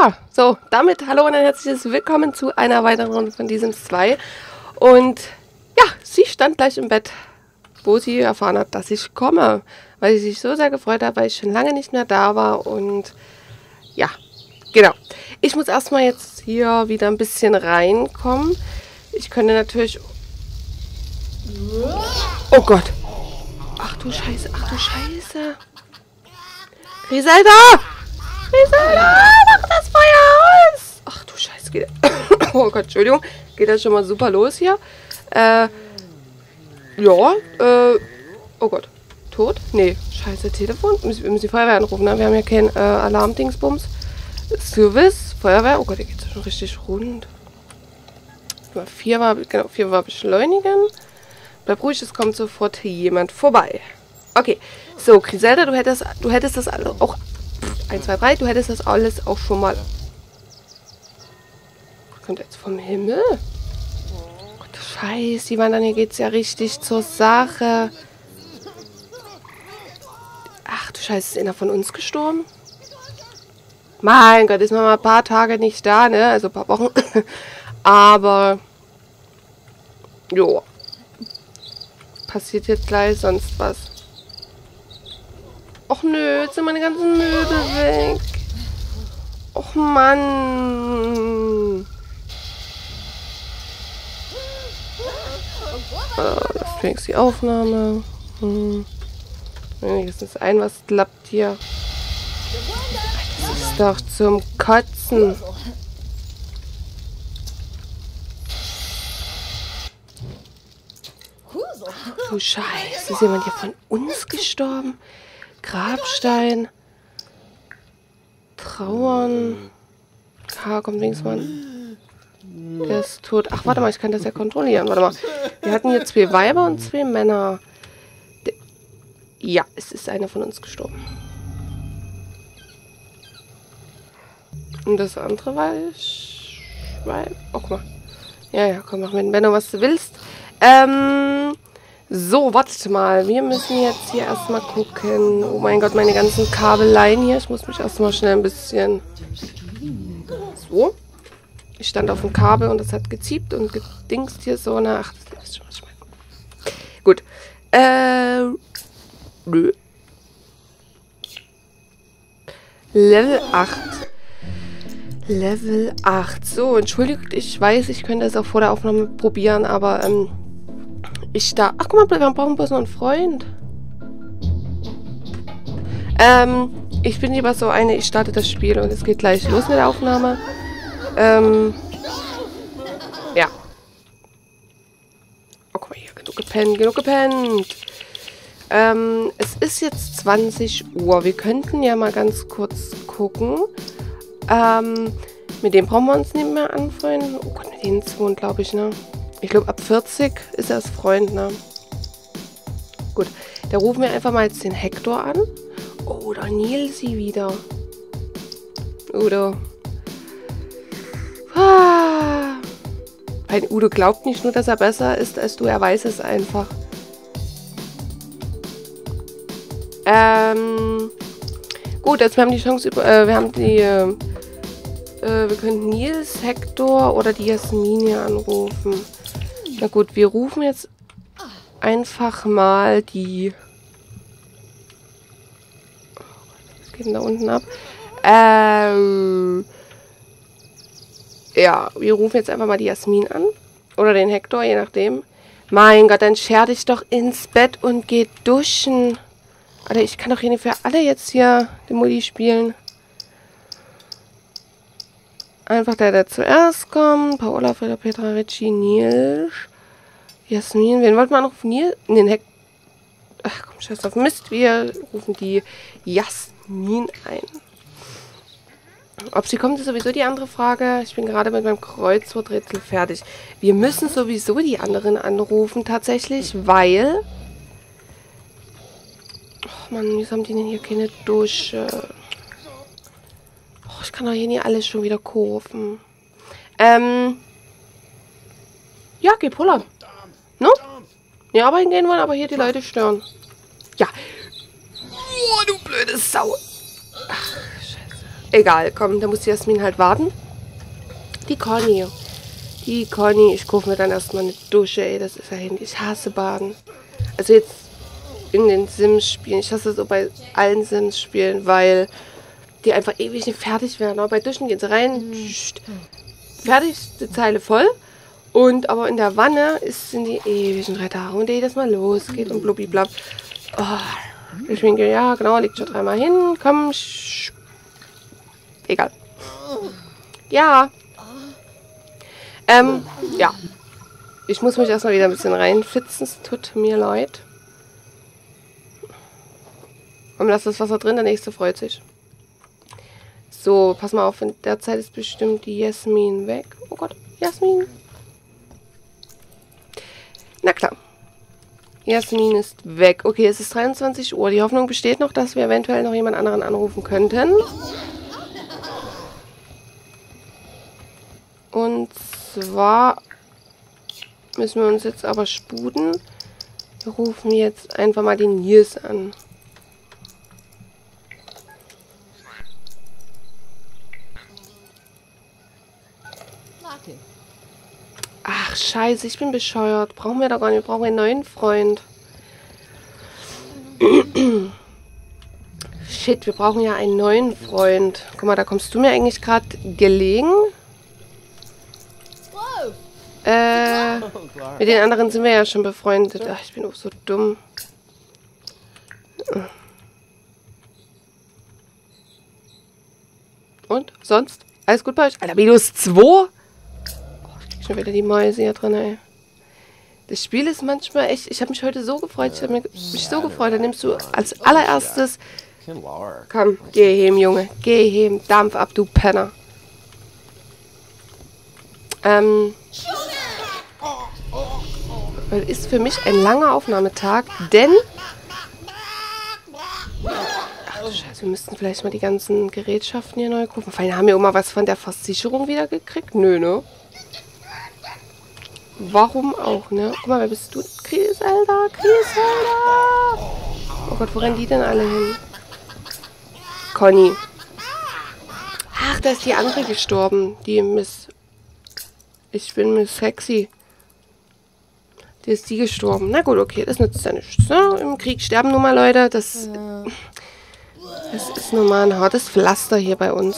Ja, so, damit hallo und ein herzliches Willkommen zu einer weiteren Runde von The Sims 2. Und ja, sie stand gleich im Bett, wo sie erfahren hat, dass ich komme. Weil sie sich so sehr gefreut hat, weil ich schon lange nicht mehr da war. Und ja, genau. Ich muss erstmal jetzt hier wieder ein bisschen reinkommen. Ich könnte natürlich... Oh Gott. Ach du Scheiße, ach du Scheiße. Griselda! Griselda, mach das Feuer aus! Ach du Scheiße, geht... Oh Gott, Entschuldigung. Geht das schon mal super los hier. Oh Gott. Tot? Nee. Scheiße, Telefon. Wir müssen die Feuerwehr anrufen, ne? Wir haben ja kein Alarmdingsbums. Service, Feuerwehr. Oh Gott, hier geht es schon richtig rund. 4 war beschleunigen. Bleib ruhig, es kommt sofort jemand vorbei. Okay. So, Griselda, du hättest das alles auch... 1, 2, 3, du hättest das alles auch schon mal... Kommt jetzt vom Himmel? Gott, Scheiße, die Wandern, hier geht's ja richtig zur Sache. Ach du Scheiße, ist einer von uns gestorben? Mein Gott, ist noch mal ein paar Tage nicht da, ne? Also ein paar Wochen. Aber... Jo. Passiert jetzt gleich sonst was. Och nö, jetzt sind meine ganzen Möbel weg. Och Mann. Das fängt die Aufnahme. Wenigstens ein, was klappt hier. Das ist doch zum Kotzen. Du Scheiße, ist jemand hier von uns gestorben? Grabstein. Trauern. Kommt links mal. Der ist tot. Ach, warte mal, ich kann das ja kontrollieren. Warte mal. Wir hatten hier 2 Weiber und 2 Männer. Ja, es ist einer von uns gestorben. Und das andere war ich... Oh, guck mal. Ja, komm, mach mit Benno, was du willst. So, wartet mal. Wir müssen jetzt hier erstmal gucken. Oh mein Gott, meine ganzen Kabeleien hier. Ich muss mich erstmal schnell ein bisschen... So. Ich stand auf dem Kabel und das hat geziebt und gedingst hier so. Ach, das ist schon was ich meine. Gut. Nö. Level 8. Level 8. So, entschuldigt, ich weiß, ich könnte es auch vor der Aufnahme probieren, aber ach, guck mal, wir brauchen bloß noch einen Freund. Ich bin lieber so eine, ich starte das Spiel und es geht gleich los mit der Aufnahme. Ja. Oh, guck mal hier, genug gepennt. Es ist jetzt 20 Uhr. Wir könnten ja mal ganz kurz gucken. Mit dem brauchen wir uns nicht mehr anfreunden. Oh Gott, mit denen 2, glaube ich, ne? Ich glaube, ab 40 ist er als Freund, ne? Gut, da rufen wir einfach mal jetzt den Hector an. Oder Nilsi wieder. Udo. Weil Udo glaubt nicht nur, dass er besser ist als du, er weiß es einfach. Gut, jetzt wir haben die Chance, wir können Nils, Hector oder die Jasmin hier anrufen. Na gut, wir rufen jetzt einfach mal die... Was geht denn da unten ab? Ja, wir rufen jetzt einfach mal die Jasmin an. Oder den Hector, je nachdem. Mein Gott, dann scher dich doch ins Bett und geh duschen. Alter, ich kann doch hier nicht für alle jetzt hier den Multi spielen. Einfach der zuerst kommt. Paola, Frieda, Petra, Richie, Nils, Jasmin. Wen wollten wir anrufen? Nils? Den Heck. Ach komm, scheiß auf Mist. Wir rufen die Jasmin ein. Ob sie kommt, ist sowieso die andere Frage. Ich bin gerade mit meinem Kreuzworträtsel fertig. Wir müssen sowieso die anderen anrufen, tatsächlich, weil... Och Mann, wieso haben die denn hier keine Dusche? Ich kann doch hier nicht alles schon wieder kaufen. Ja, geh pullern. No? Ja, arbeiten gehen wollen, aber hier die Leute stören. Ja. Oh, du blöde Sau. Ach, scheiße. Egal, komm, da muss die Jasmin halt warten. Die Conny. Die Conny. Ich kaufe mir dann erstmal eine Dusche, ey. Das ist ja hin. Ich hasse Baden. Also jetzt in den Sims-Spielen. Ich hasse so bei allen Sims-Spielen, weil die einfach ewig nicht fertig werden. Aber bei Duschen gehen sie rein. Fertig, die Zeile voll. Und aber in der Wanne sind die ewigen 3 Tage. Und jedes Mal losgeht und blubbiblab. Oh, ich denke, ja, genau, liegt schon 3-mal hin. Komm, egal. Ja. Ja. Ich muss mich erstmal wieder ein bisschen reinflitzen. Es tut mir leid. Und lass das Wasser drin, der nächste freut sich. So, pass mal auf, in der Zeit ist bestimmt die Jasmin weg. Oh Gott, Jasmin. Na klar. Jasmin ist weg. Okay, es ist 23 Uhr. Die Hoffnung besteht noch, dass wir eventuell noch jemand anderen anrufen könnten. Und zwar müssen wir uns jetzt aber sputen. Wir rufen jetzt einfach mal den Nils an. Ach, scheiße, ich bin bescheuert. Brauchen wir doch gar nicht. Wir brauchen einen neuen Freund. Shit, wir brauchen ja einen neuen Freund. Guck mal, da kommst du mir eigentlich gerade gelegen. Mit den anderen sind wir ja schon befreundet. Ach, ich bin auch so dumm. Und? Sonst? Alles gut bei euch? Alter, -2? Oh, ich krieg schon wieder die Mäuse hier drin, ey. Das Spiel ist manchmal echt... Ich habe mich heute so gefreut. Ich habe mich so gefreut. Da nimmst du als allererstes... Komm, geh heim, Junge. Geh heim. Dampf ab, du Penner. Weil ist für mich ein langer Aufnahmetag, denn... Ach du Scheiße, wir müssten vielleicht mal die ganzen Gerätschaften hier neu kaufen. Vor allem haben wir auch mal was von der Versicherung wieder gekriegt. Nö, ne? Warum auch, ne? Guck mal, wer bist du? Griselda, Griselda! Oh Gott, wo rennen die denn alle hin? Conny. Ach, da ist die andere gestorben. Die Miss... Ich bin Miss Sexy. Die ist die gestorben. Na gut, okay, das nützt ja nichts. Ne? Im Krieg sterben nun mal Leute. Das ist nun mal ein hartes Pflaster hier bei uns.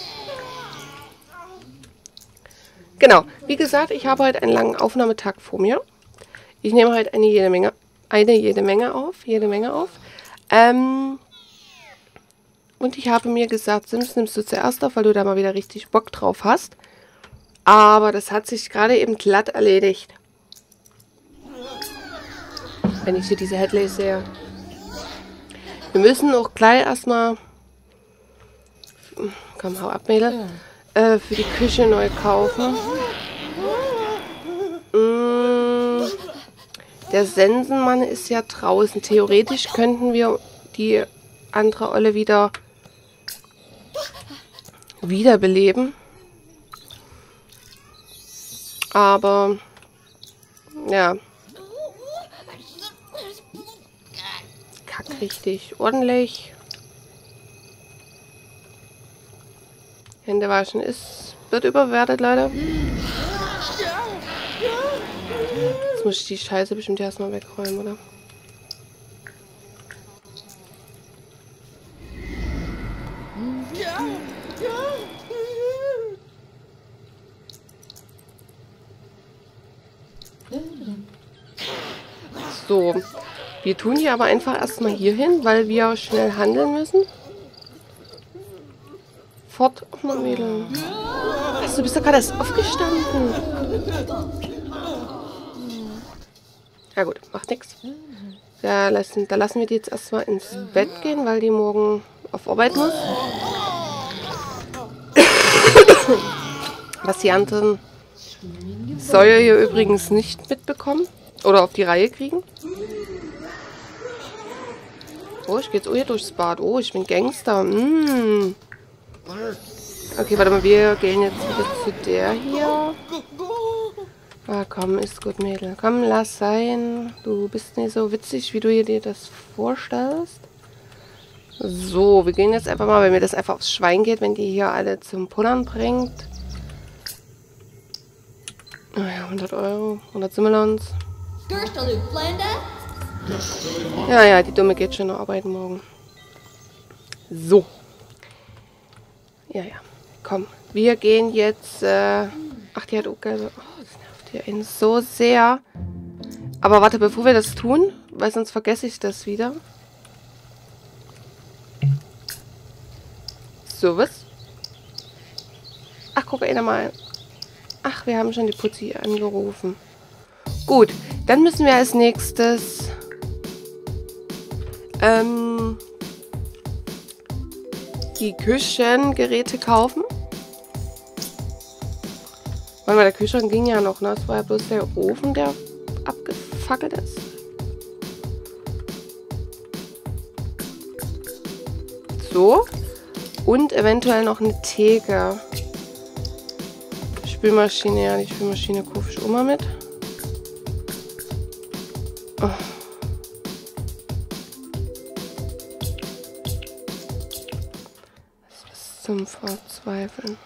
Genau. Wie gesagt, ich habe heute einen langen Aufnahmetag vor mir. Ich nehme heute jede Menge auf. Und ich habe mir gesagt, Sims nimmst du zuerst auf, weil du da mal wieder richtig Bock drauf hast. Aber das hat sich gerade eben glatt erledigt. Wenn ich hier diese Headlays sehe. Wir müssen auch gleich erstmal... Komm, hau ab, Mädel. Für die Küche neu kaufen. Der Sensenmann ist ja draußen. Theoretisch könnten wir die andere Olle wiederbeleben. Aber... Ja... Richtig ordentlich. Hände waschen wird überwertet, Leute. Jetzt muss ich die Scheiße bestimmt erstmal wegräumen, oder? So. Wir tun hier aber einfach erstmal hier hin, weil wir schnell handeln müssen. Fort, oh mein Mädel. Was, du bist doch gerade erst aufgestanden. Ja gut, macht nichts. Da lassen wir die jetzt erstmal ins Bett gehen, weil die morgen auf Arbeit muss. Was die anderen Säue hier übrigens nicht mitbekommen oder auf die Reihe kriegen. Oh, ich gehe jetzt hier durchs Bad. Oh, ich bin Gangster. Okay, warte mal, wir gehen jetzt wieder zu der hier. Ah, komm, ist gut, Mädel. Komm, lass sein. Du bist nicht so witzig, wie du dir das vorstellst. So, wir gehen jetzt einfach mal, wenn mir das einfach aufs Schwein geht, wenn die hier alle zum Pullern bringt. Naja, 100 Euro, 100 Simmelons. Ja, ja, die Dumme geht schon arbeiten morgen. So. Ja, ja. Komm, wir gehen jetzt, ach, die hat auch gelbe. Oh, das nervt hier einen so sehr. Aber warte, bevor wir das tun, weil sonst vergesse ich das wieder. So, was? Ach, guck mal. Ach, wir haben schon die Putzi angerufen. Gut, dann müssen wir als nächstes die Küchengeräte kaufen. Weil der Kühlschrank ging ja noch, ne? Es war ja bloß der Ofen, der abgefackelt ist. So. Und eventuell noch eine Theke. Spülmaschine, ja, die Spülmaschine kaufe ich immer mit. Oh. Das ist zum Verzweifeln.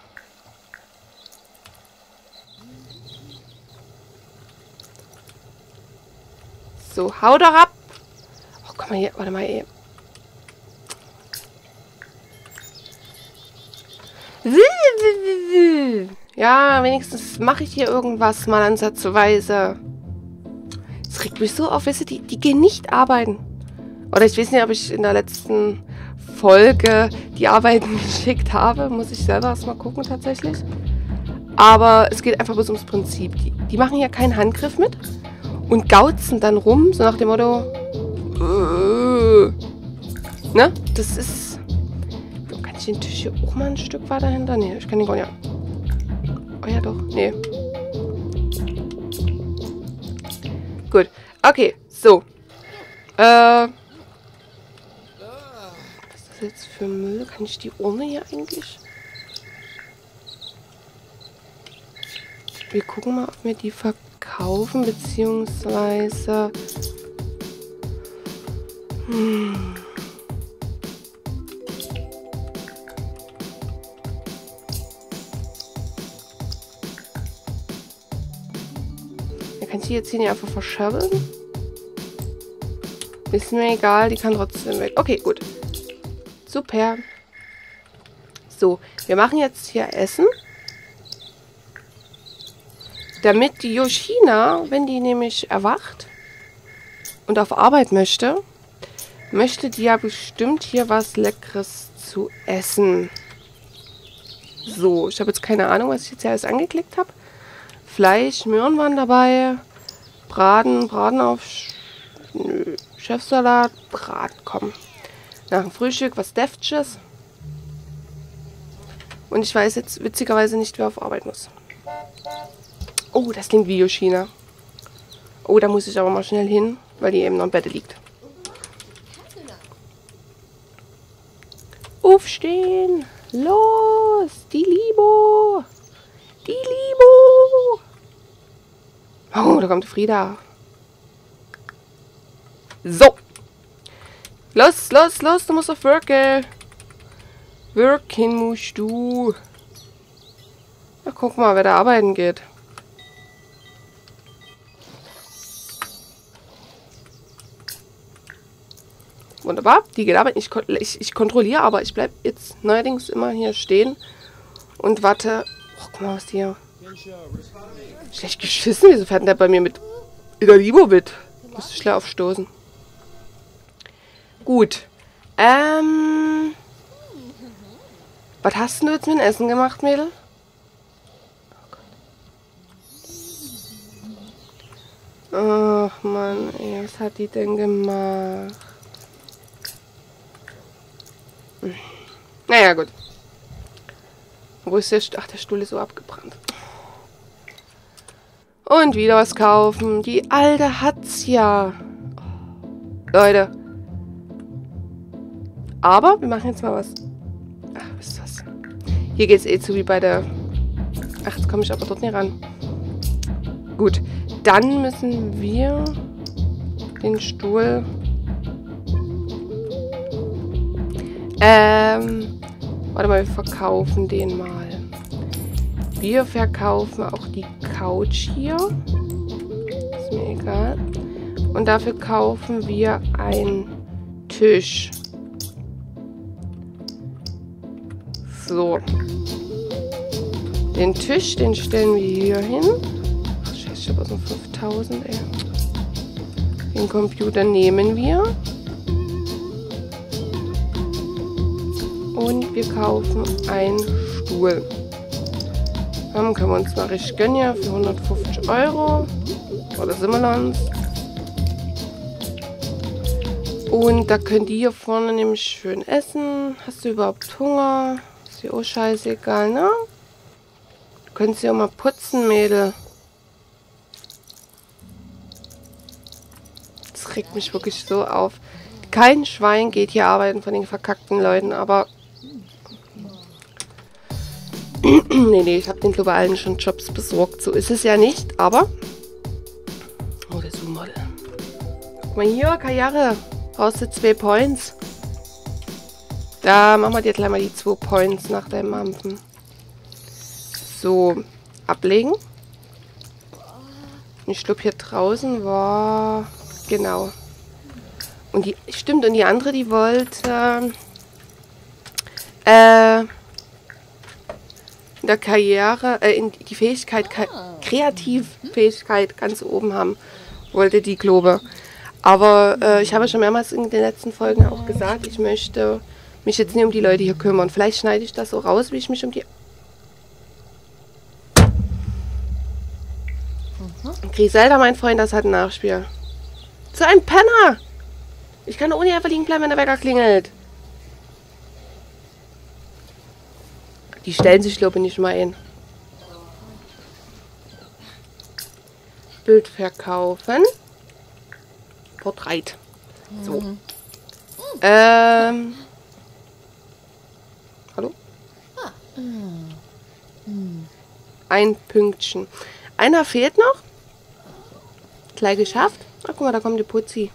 So, hau doch ab! Oh, guck mal hier, warte mal eben. Ja, wenigstens mache ich hier irgendwas mal ansatzweise. Das regt mich so auf, weißt du, die gehen nicht arbeiten. Oder ich weiß nicht, ob ich in der letzten Folge die Arbeiten geschickt habe. Muss ich selber erstmal gucken tatsächlich. Aber es geht einfach bloß ums Prinzip. Die machen ja keinen Handgriff mit und gauzen dann rum, so nach dem Motto, ne? Das ist... Kann ich den Tisch hier auch mal ein Stück weiter hinter? Nee, ich kann den gar nicht... Oh ja, doch. Nee. Gut. Okay, so. Was ist das jetzt für Müll? Kann ich die Urne hier eigentlich... Wir gucken mal, ob wir die verkaufen, beziehungsweise... Ja, kann ich die jetzt hier nicht einfach verschabbeln? Ist mir egal, die kann trotzdem weg. Okay, gut. Super. So, wir machen jetzt hier Essen. Damit die Yoshina, wenn die nämlich erwacht und auf Arbeit möchte, möchte die ja bestimmt hier was Leckeres zu essen. So, ich habe jetzt keine Ahnung, was ich jetzt hier alles angeklickt habe. Fleisch, Möhren waren dabei. Braten auf... Nö, Chefsalat, Braten, komm. Nach dem Frühstück was Deftiges. Und ich weiß jetzt witzigerweise nicht, wer auf Arbeit muss. Oh, das klingt wie Yoshina. Oh, da muss ich aber mal schnell hin, weil die eben noch im Bett liegt. Aufstehen! Los! Die Libo! Die Libo! Oh, da kommt Frieda. So! Los, los, los! Du musst auf Worken! Worken musst du! Na, guck mal, wer da arbeiten geht. Wunderbar, die geht aber. Ich kontrolliere, aber ich bleibe jetzt neuerdings immer hier stehen und warte. Oh, guck mal, was die hier. Schlecht geschissen, wieso fährt denn der bei mir mit der Libo mit? Musste schnell aufstoßen. Gut. Was hast du jetzt mit dem Essen gemacht, Mädel? Ach Mann, ey, was hat die denn gemacht? Naja, gut. Wo ist der Stuhl? Ach, der Stuhl ist so abgebrannt. Und wieder was kaufen. Die Alte hat's ja. Leute. Aber wir machen jetzt mal was. Ach, was ist das? Hier geht's eh zu wie bei der... Ach, jetzt komme ich aber dort nicht ran. Gut. Dann müssen wir den Stuhl... Warte mal, wir verkaufen den mal. Wir verkaufen auch die Couch hier. Ist mir egal. Und dafür kaufen wir einen Tisch. So. Den Tisch, den stellen wir hier hin. Ach, scheiße, ich habe also 5000, ey. Den Computer nehmen wir. Und wir kaufen einen Stuhl. Dann können wir uns mal richtig gönnen hier für 150 Euro. Oder Simmerlands. Und da können die hier vorne nämlich schön essen. Hast du überhaupt Hunger? Ist dir auch scheißegal, ne? Du könntest ja auch mal putzen, Mädel. Das regt mich wirklich so auf. Kein Schwein geht hier arbeiten von den verkackten Leuten, aber... nee, ich habe den globalen schon Jobs besorgt. So ist es ja nicht, aber... Oh, der Zoom-Model. Guck mal hier, Karriere. Brauchst du 2 Points. Da machen wir dir gleich mal die 2 Points nach deinem Mampfen. So, ablegen. Ich glaube, hier draußen war... Genau. Und die... Stimmt, und die andere, die wollte... in der Karriere... in die Fähigkeit... Kreativfähigkeit ganz oben haben. Wollte die, glaube. Aber ich habe schon mehrmals in den letzten Folgen auch gesagt, ich möchte mich jetzt nicht um die Leute hier kümmern. Vielleicht schneide ich das so raus, wie ich mich um die... Griselda, mein Freund, das hat ein Nachspiel. So ein Penner! Ich kann ohne einfach liegen bleiben, wenn der Wecker klingelt. Die stellen sich, glaube ich, nicht mal ein. Bild verkaufen. Porträt. So. Hallo? Ein Pünktchen. Einer fehlt noch. Gleich geschafft. Ach, guck mal, da kommt die Putzi.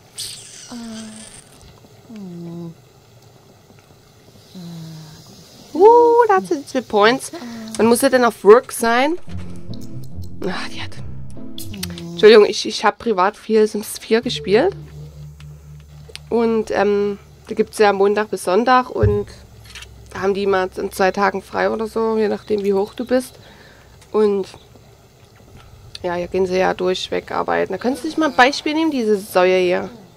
Da hat sie 2 Points. Wann muss er denn auf Work sein? Ach, die hat... Entschuldigung, ich habe privat viel Sims 4 gespielt. Und da gibt es ja Montag bis Sonntag. Und da haben die mal in 2 Tagen frei oder so, je nachdem wie hoch du bist. Und ja, hier gehen sie ja durchweg arbeiten. Da könntest du dich mal ein Beispiel nehmen, diese Säue hier.